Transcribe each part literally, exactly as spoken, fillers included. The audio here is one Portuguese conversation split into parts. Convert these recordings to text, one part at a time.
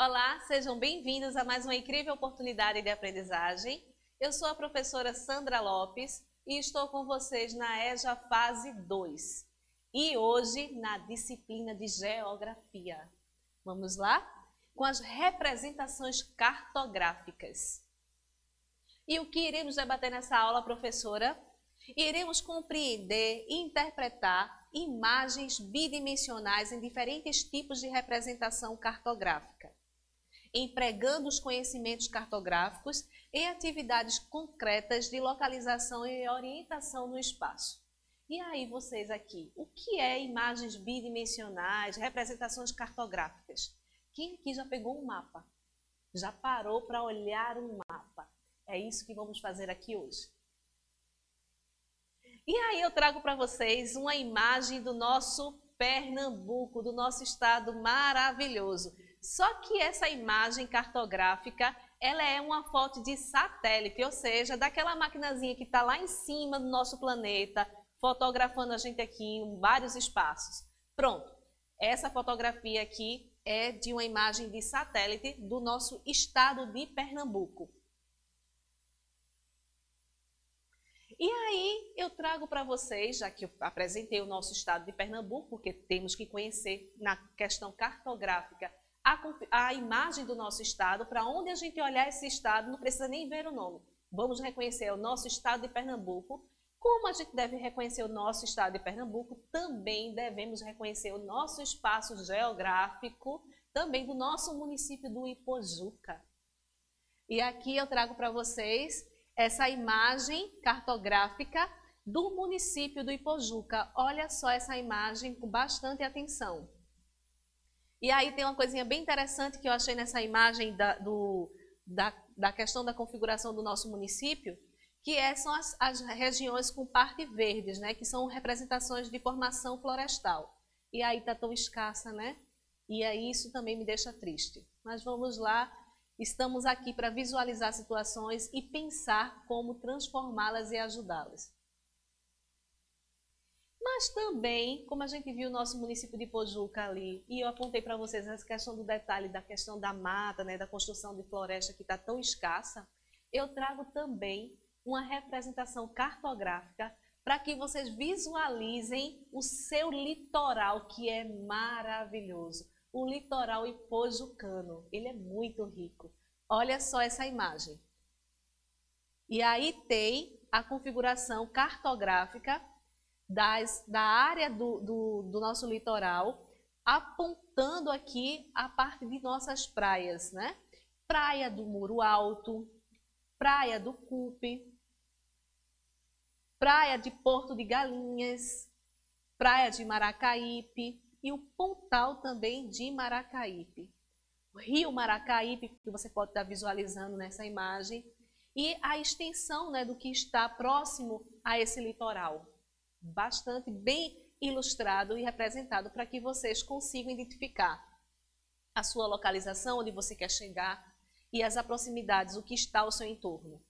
Olá, sejam bem-vindos a mais uma incrível oportunidade de aprendizagem. Eu sou a professora Sandra Lopes e estou com vocês na EJA Fase dois. E hoje na disciplina de Geografia. Vamos lá? Com as representações cartográficas. E o que iremos debater nessa aula, professora? Iremos compreender e interpretar imagens bidimensionais em diferentes tipos de representação cartográfica, empregando os conhecimentos cartográficos em atividades concretas de localização e orientação no espaço. E aí vocês aqui, o que é imagens bidimensionais, representações cartográficas? Quem aqui já pegou um mapa? Já parou para olhar um mapa? É isso que vamos fazer aqui hoje. E aí eu trago para vocês uma imagem do nosso Pernambuco, do nosso estado maravilhoso. Só que essa imagem cartográfica, ela é uma foto de satélite, ou seja, daquela maquinazinha que está lá em cima do nosso planeta, fotografando a gente aqui em vários espaços. Pronto, essa fotografia aqui é de uma imagem de satélite do nosso estado de Pernambuco. E aí eu trago para vocês, já que eu apresentei o nosso estado de Pernambuco, porque temos que conhecer na questão cartográfica a, a imagem do nosso estado, para onde a gente olhar esse estado, não precisa nem ver o nome. Vamos reconhecer o nosso estado de Pernambuco. Como a gente deve reconhecer o nosso estado de Pernambuco, também devemos reconhecer o nosso espaço geográfico, também do nosso município do Ipojuca. E aqui eu trago para vocês essa imagem cartográfica do município do Ipojuca. Olha só essa imagem com bastante atenção. E aí tem uma coisinha bem interessante que eu achei nessa imagem da, do, da, da questão da configuração do nosso município, que é, são as, as regiões com parte verdes, né, que são representações de formação florestal. E aí está tão escassa, né? E aí isso também me deixa triste. Mas vamos lá. Estamos aqui para visualizar situações e pensar como transformá-las e ajudá-las. Mas também, como a gente viu o nosso município de Ipojuca ali, e eu apontei para vocês essa questão do detalhe da questão da mata, né, da construção de floresta que está tão escassa, eu trago também uma representação cartográfica para que vocês visualizem o seu litoral, que é maravilhoso. O litoral ipojucano, ele é muito rico. Olha só essa imagem. E aí tem a configuração cartográfica das, da área do, do, do nosso litoral, apontando aqui a parte de nossas praias, né? Praia do Muro Alto, Praia do Cupe, Praia de Porto de Galinhas, Praia de Maracaípe, e o Pontal também de Maracaípe. O Rio Maracaípe, que você pode estar visualizando nessa imagem, e a extensão, né, do que está próximo a esse litoral. Bastante bem ilustrado e representado para que vocês consigam identificar a sua localização, onde você quer chegar, e as proximidades, o que está ao seu entorno.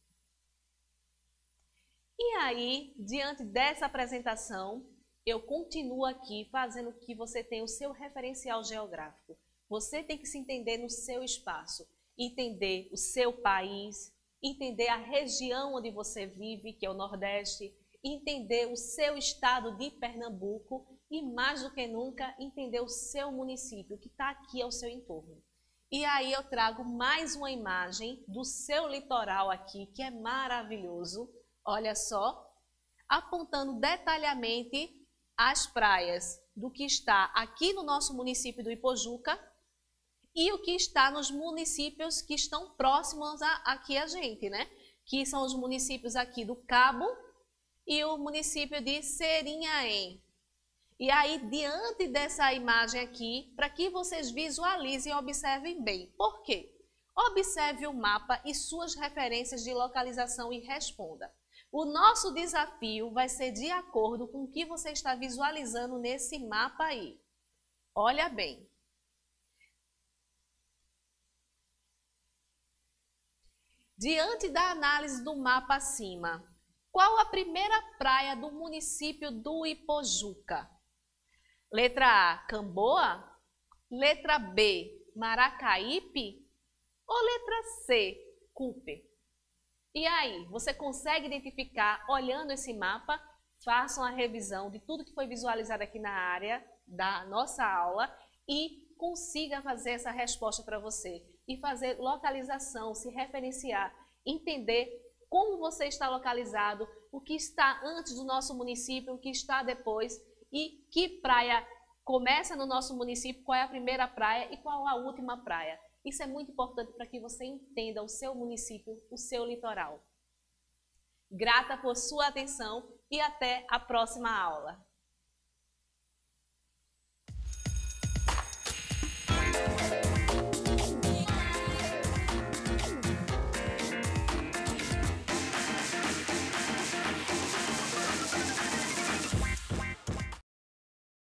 E aí, diante dessa apresentação, eu continuo aqui fazendo que você tenha o seu referencial geográfico. Você tem que se entender no seu espaço, entender o seu país, entender a região onde você vive, que é o Nordeste, entender o seu estado de Pernambuco e, mais do que nunca, entender o seu município, que está aqui ao seu entorno. E aí eu trago mais uma imagem do seu litoral aqui, que é maravilhoso. Olha só, apontando detalhadamente as praias do que está aqui no nosso município do Ipojuca e o que está nos municípios que estão próximos a, aqui a gente, né? Que são os municípios aqui do Cabo e o município de Serinhaém. E aí, diante dessa imagem aqui, para que vocês visualizem e observem bem. Por quê? Observe o mapa e suas referências de localização e responda. O nosso desafio vai ser de acordo com o que você está visualizando nesse mapa aí. Olha bem. Diante da análise do mapa acima, qual a primeira praia do município do Ipojuca? Letra A, Camboa. Letra B, Maracaípe? Ou letra C, Cooper? E aí, você consegue identificar, olhando esse mapa? Façam a revisão de tudo que foi visualizado aqui na área da nossa aula e consiga fazer essa resposta para você. E fazer localização, se referenciar, entender como você está localizado, o que está antes do nosso município, o que está depois e que praia começa no nosso município, qual é a primeira praia e qual a última praia. Isso é muito importante para que você entenda o seu município, o seu litoral. Grata por sua atenção e até a próxima aula.